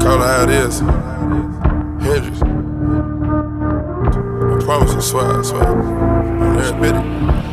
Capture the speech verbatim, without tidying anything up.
Call it how it is. Hendrix. I promise I swear, I swear. I'm there, Betty.